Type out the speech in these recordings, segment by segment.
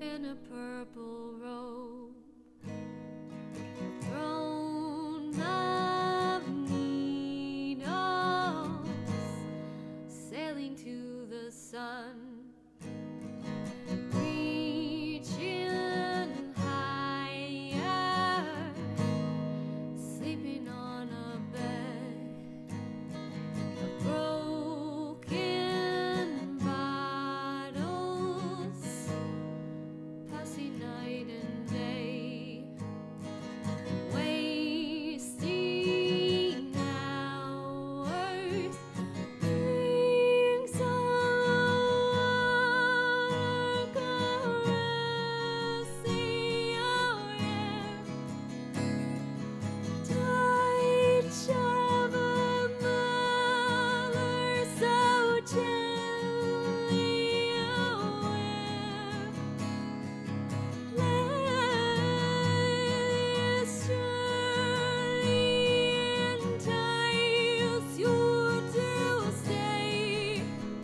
in a purple robe, throne of needles, sailing to the sun, reaching higher, sleeping on a bed of broken bottles, passing night and day, wasting hours, rings of caressing your hair, touch of a mother so gently aware. Let surely entice you to stay,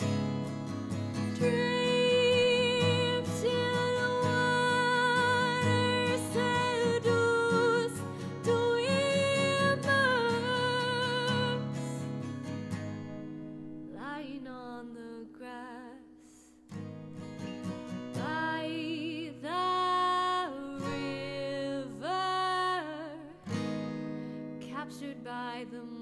drifts in water seduced to immerse, lying on the grass by the river, captured by the